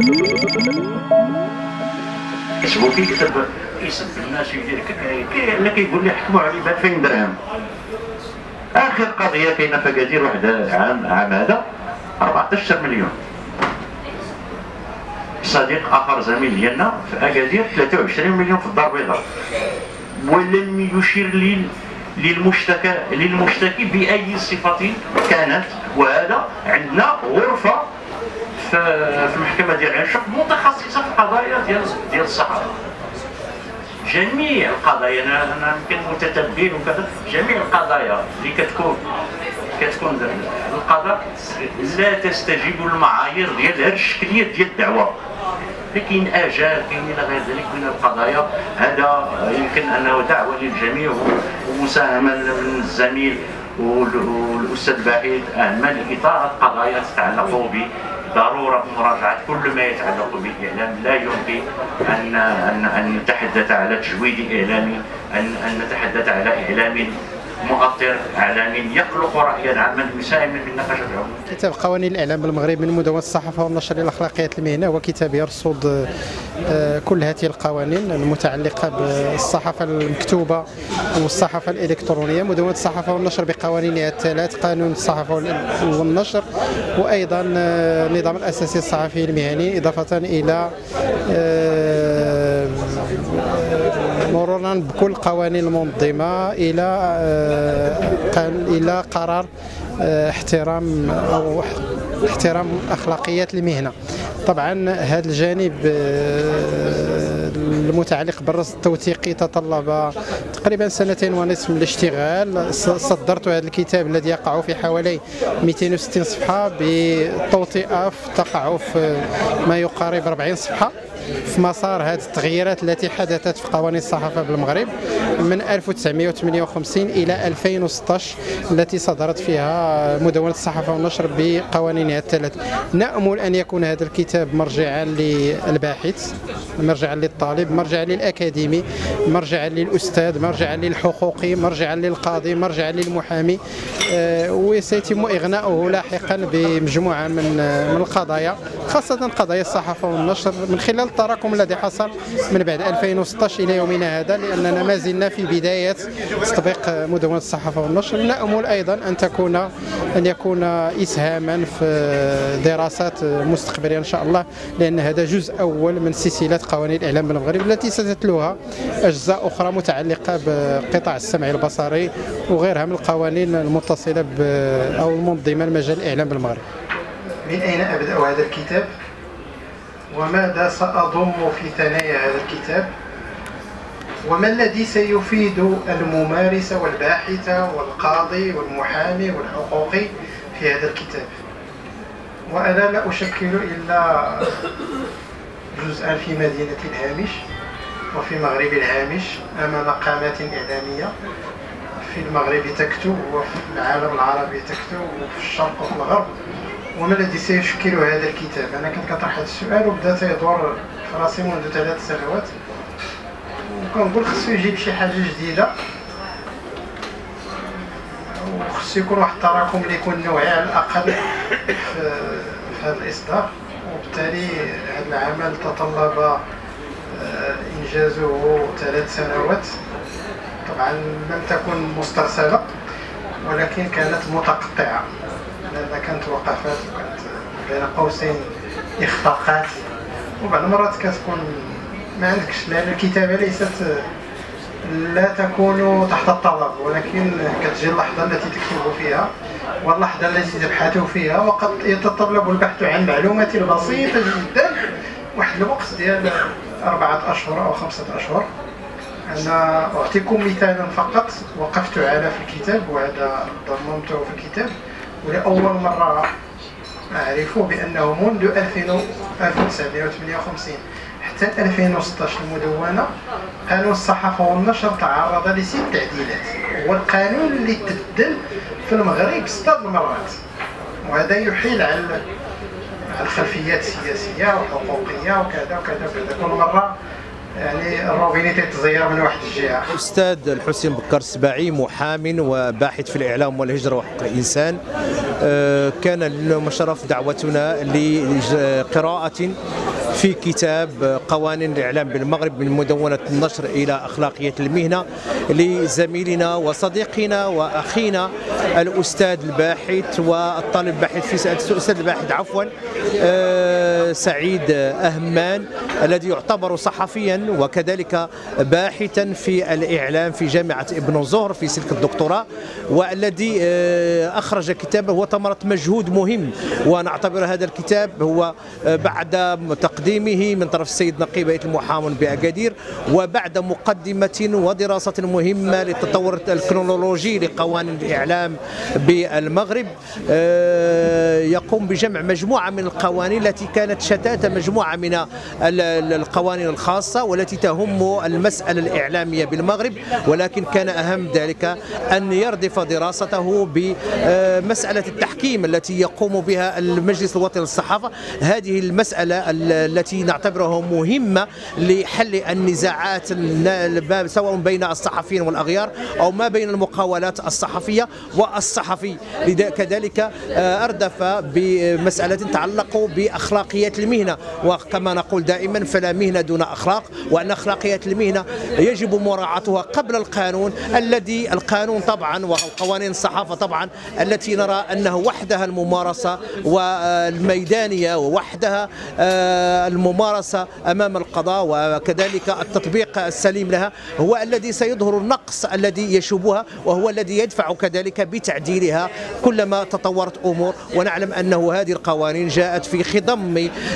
فيسبوك يكتب يسب الناس اللي كيقول لي حكموا عليه ب 2000 درهم. اخر قضيه كاينه في اكادير واحد عام هذا 14 مليون. صديق اخر زميل ديالنا في اكادير 23 مليون في الدار البيضاء، ولم يشير للمشتكي باي صفه كانت. وهذا عندنا غرفه في المحكمه ديال عين شق متخصصه في القضايا ديال الصحافه. جميع القضايا انا يمكن متتبع وكذا، جميع القضايا اللي كتكون القضاء لا تستجيب للمعايير ديال هذه الشكليه ديال الدعوه. كاين اجال، كاين الى غير ذلك من القضايا. هذا يمكن انه دعوه للجميع ومساهمه من الزميل والاستاذ الباحث اهمل اطار قضايا تتعلق بضروره مراجعه كل ما يتعلق بالاعلام. لا يمكن ان نتحدث على تجويد اعلامي، ان نتحدث على اعلام مؤطر، اعلامي يخلق رايا عاما يساهم في النقاش العمومي. كتاب قوانين الاعلام بالمغرب من مدونه الصحافه والنشر الى اخلاقيات المهنه، وكتاب يرصد كل هذه القوانين المتعلقه بالصحافه المكتوبه والصحافه الالكترونيه. مدونه الصحافه والنشر بقوانينها الثلاث: قانون الصحافه والنشر، وايضا النظام الاساسي الصحفي المهني، اضافه الى مرورا بكل قوانين المنظمه الى قرار احترام اخلاقيات المهنه. طبعا هذا الجانب المتعلق بالرصد التوثيقي تطلب تقريبا 2 ونصف من الاشتغال. صدرت هذا الكتاب الذي يقع في حوالي 260 صفحه بالتوطئه تقع في ما يقارب 40 صفحه في مسار هذه التغييرات التي حدثت في قوانين الصحافه بالمغرب من 1958 الى 2016 التي صدرت فيها مدونه الصحافه والنشر بقوانينها الثلاث. نأمل ان يكون هذا الكتاب مرجعا للباحث، مرجعا للطالب، مرجعا للاكاديمي، مرجعا للاستاذ، مرجعا للحقوقي، مرجعا للقاضي، مرجعا للمحامي، وسيتم اغناؤه لاحقا بمجموعه من القضايا، خاصه قضايا الصحافه والنشر، من خلال التراكم الذي حصل من بعد 2016 الى يومنا هذا، لاننا ما زلنا في بدايه تطبيق مدونه الصحافه والنشر. نأمل ايضا ان يكون اسهاما في دراسات مستقبليه ان شاء الله، لان هذا جزء اول من سلسله قوانين الاعلام بالمغرب التي ستتلوها اجزاء اخرى متعلقه بقطاع السمع البصري وغيرها من القوانين المتصله او المنظمه لمجال الاعلام بالمغرب. من اين ابدا هذا الكتاب؟ وماذا سأضم في ثنايا هذا الكتاب؟ وما الذي سيفيد الممارس والباحث والقاضي والمحامي والحقوقي في هذا الكتاب؟ وأنا لا أشكل إلا جزءا في مدينة الهامش وفي مغرب الهامش أمام قامات إعلامية في المغرب تكتب وفي العالم العربي تكتب وفي الشرق وفي الغرب. وما الذي سيشكل هذا الكتاب؟ أنا كنت كطرح هذا السؤال وبدأ يدور في راسي منذ 3 سنوات، وكنقول خصو يجيب شي حاجة جديدة، وخصو يكون واحد التراكم اللي يكون نوعي على الأقل في هذا الإصدار. وبالتالي هذا العمل تطلب إنجازه 3 سنوات. طبعا لم تكن مسترسلة ولكن كانت متقطعة، لأن كانت وقفات وكانت بين قوسين إخفاقات، وبعض المرات كتكون ما عندكش، لأن الكتابة لا تكون تحت الطلب، ولكن كتجي اللحظة التي تكتب فيها واللحظة التي تبحث فيها، وقد يتطلب البحث عن معلومات بسيطة جدا واحد الوقت ديال 4 أشهر أو 5 أشهر. أنا أعطيكم مثالا فقط وقفت على في الكتاب، وهذا ضمنته في الكتاب ولأول مرة أعرف بأنه منذ 1958 حتى 2016 المدونة قانون الصحافة والنشر تعرض ل6 تعديلات. هو القانون اللي تبدل في المغرب 6 مرات، وهذا يحيل على الخلفيات السياسية وحقوقية وكذا وكذا وكذا. كل مرة يعني الروبيني تتزير من واحد الجهه. الاستاذ الحسين بكر السباعي محام وباحث في الاعلام والهجره وحقوق الانسان. كان لنا شرف دعوتنا لقراءه في كتاب قوانين الإعلام بالمغرب من مدونة النشر إلى أخلاقيات المهنة لزميلنا وصديقنا وأخينا الأستاذ الباحث والطالب الباحث في الأستاذ الباحث عفوا سعيد أهمان، الذي يعتبر صحفيا وكذلك باحثا في الإعلام في جامعة ابن زهر في سلك الدكتوراه، والذي أخرج كتابه هو ثمرة مجهود مهم. ونعتبر هذا الكتاب هو بعد تقديمه من طرف السيد نقيب هيئة المحامون بأكادير، وبعد مقدمة ودراسة مهمة للتطور الكرونولوجي لقوانين الإعلام بالمغرب، يقوم بجمع مجموعة من القوانين التي كانت شتات مجموعة من القوانين الخاصة والتي تهم المسألة الإعلامية بالمغرب، ولكن كان أهم ذلك أن يردف دراسته بمسألة التحكيم التي يقوم بها المجلس الوطني للصحافة. هذه المسألة التي نعتبرها مهمة لحل النزاعات سواء بين الصحفيين والأغيار أو ما بين المقاولات الصحفية والصحفي. كذلك أردف بمسألة تتعلق بأخلاقيات المهنة، وكما نقول دائما فلا مهنة دون أخلاق، وأن أخلاقيات المهنة يجب مراعاتها قبل القانون، القانون طبعا وقوانين الصحافة طبعا التي نرى أنه وحدها الممارسة والميدانية ووحدها الممارسة أمام القضاء وكذلك التطبيق السليم لها هو الذي سيظهر النقص الذي يشوبها، وهو الذي يدفع كذلك بتعديلها كلما تطورت أمور. ونعلم أنه هذه القوانين جاءت في خضم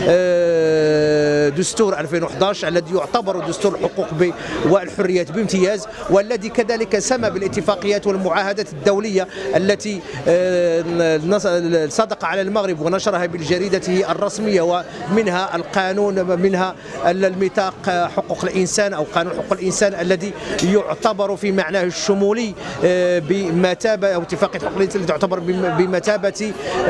دستور 2011 الذي يعتبر دستور الحقوق والحريات بامتياز، والذي كذلك سمى بالاتفاقيات والمعاهدات الدولية التي صدق على المغرب ونشرها بجريدته الرسمية، ومنها القانون، منها الميثاق حقوق الإنسان أو قانون حقوق الإنسان الذي يعتبر في معناه الشمولي بمثابة أو اتفاقية حقوق الإنسان التي تعتبر بمثابة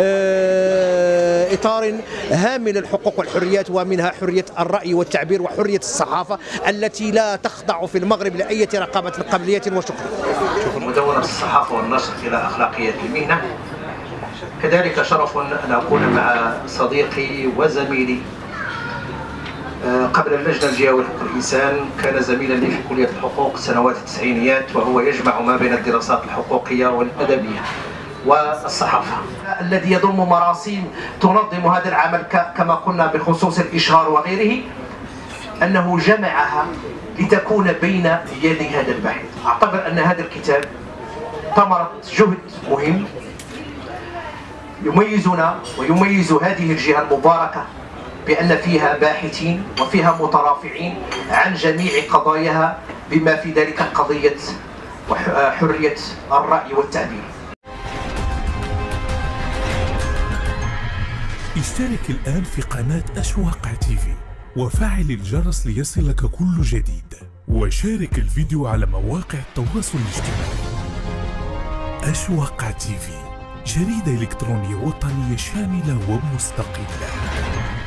إطار هام للحقوق والحريات، ومنها حرية الرأي والتعبير وحرية الصحافة التي لا تخضع في المغرب لأي رقابة قبلية. وشكرا. مدونة الصحافة والنشر إلى أخلاقيات المهنة. كذلك شرف أن أكون مع صديقي وزميلي قبل اللجنة الجهوية لحقوق الإنسان، كان زميلا لي في كلية الحقوق سنوات التسعينيات، وهو يجمع ما بين الدراسات الحقوقية والأدبية والصحافة، الذي يضم مراسيم تنظم هذا العمل كما قلنا بخصوص الإشهار وغيره، أنه جمعها لتكون بين يدي هذا الباحث. أعتبر أن هذا الكتاب ثمرة جهد مهم يميزنا ويميز هذه الجهة المباركة بأن فيها باحثين وفيها مترافعين عن جميع قضاياها بما في ذلك قضية وحرية الرأي والتعبير. اشترك الآن في قناة أشواق تيفي وفعل الجرس ليصلك كل جديد، وشارك الفيديو على مواقع التواصل الاجتماعي. أشواق تيفي، جريدة إلكترونية وطنية شاملة ومستقلة.